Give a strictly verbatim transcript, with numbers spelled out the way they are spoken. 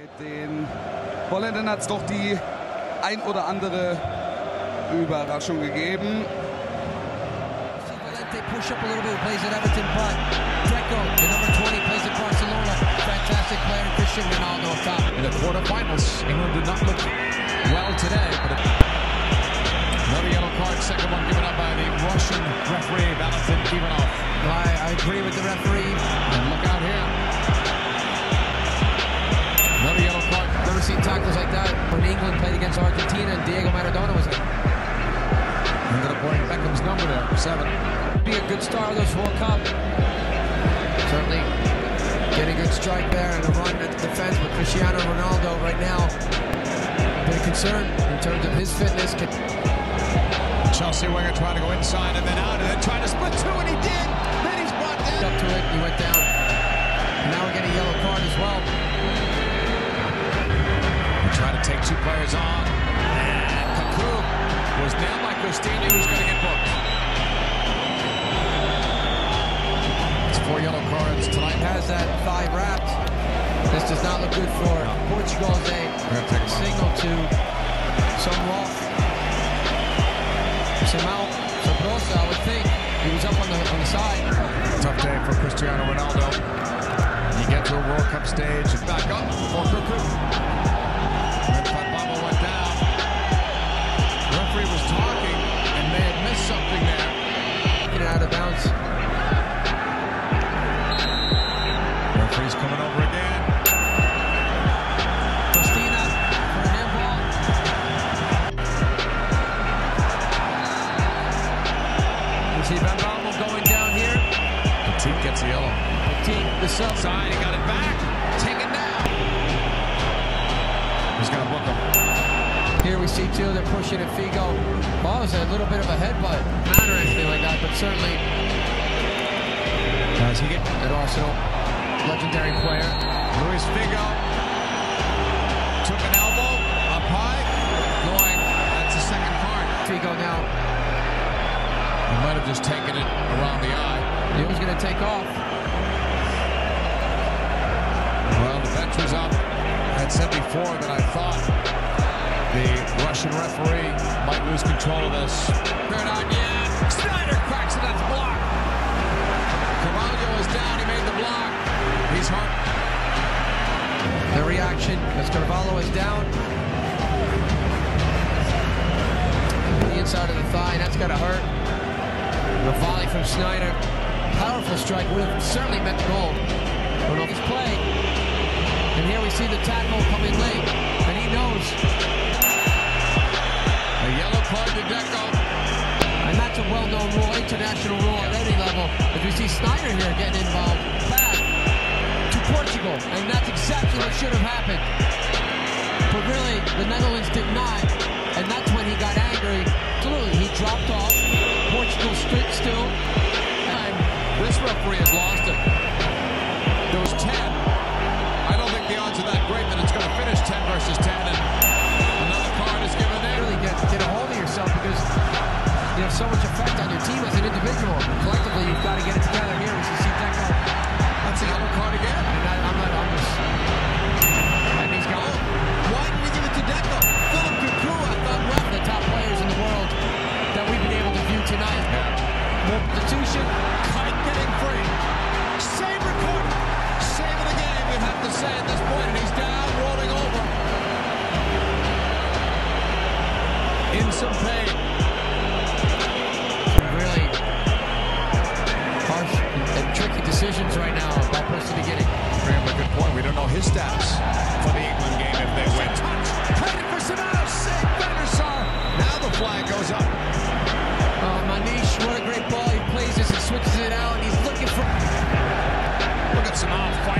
Den Holländern hat es doch die ein oder andere Überraschung gegeben. They push up a little bit, plays at Everton, but Deco, the number twenty, plays at Barcelona. Fantastic player, Cristiano Ronaldo up top. In the quarterfinals, England did not look well today, but another yellow card, second one given up by the Russian referee, Valentin Ivanov. I, I agree with the referee. And look out here. Another yellow card. Never seen tackles like that when England played against Argentina and Diego Maradona was in. Ended up wearing Beckham's number there, seven. Be a good star of this World Cup. Certainly getting a good strike there and a run at the defense, but Cristiano Ronaldo right now a bit of concern in terms of his fitness. Chelsea winger trying to go inside and then out and then trying to split two, and he did. Then he's brought down. Up to it, he went down. And now we're getting a yellow card as well. We're trying to take two players on. And Kaku was nailed by Christine, who's going to get booked. It's four yellow cards tonight. Has that five wrapped. This does not look good for no. Portugal as they signal to some off. Some out. So Brosa, I would think he was up on the on the side. Tough day for Cristiano Ronaldo. You get to a World Cup stage and back up for Kaku. Red flag bubble went down. The referee was talking and may have missed something there. Get it out of bounds. Referee's coming over again. Christina for an handball. You see Van Bommel going down here. Petit gets the yellow. Petit, the sub. Side, he got it back. Taken down. He's going to book him. Here we see too, they're pushing at Figo. Oh, it was a little bit of a headbutt. Not or anything like that, but certainly. Does he get at Arsenal? Legendary player. Luis Figo took an elbow up high. Going, that's the second card. Figo now. He might have just taken it around the eye. He was going to take off. Well, the bench was up. I had said before that I thought the Russian referee might lose control of this. Turn out, yeah. Snyder cracks it, that's blocked. Carvalho is down, he made the block. He's hurt. The reaction as Carvalho is down. The inside of the thigh, and that's got to hurt. The volley from Snyder. Powerful strike, would have certainly meant the goal. I don't know if he's playing. And here we see the tackle coming late, and he knows. A yellow card to Deco. And that's a well-known rule, international rule at any level. If you see Snyder here getting involved, back to Portugal, and that's exactly what should have happened. But really, the Netherlands did not, and that's when he got angry. Absolutely, he dropped off. Portugal stood still. And this referee has lost it. There was ten. I don't think the odds are that great that it's going to finish ten versus ten, and another card is given there. Really get, get a hold of yourself because you have so much effect on your team as an individual. Collectively, you've got to get it together here. We see Deco. That's a yellow card again. And I, I'm not, I'm just... And he's gone. Why did we give it to Deco? Philip Kaku, I thought, One of the top players in the world that we've been able to view tonight. Yeah. More institution. Kite getting free. Save record. Save it again, you'd have to say at this point. And he's down, rolling over. In some pain. Really harsh and tricky decisions right now about Post beginning. Graham, a good point. We don't know his stats for the England game if they win. Touch. Headed for Samaras. Save Bendersar. Now the flag goes up. Uh, Manish, what a great ball. He plays this and switches it out, and he's looking for... Look at Samaras fight.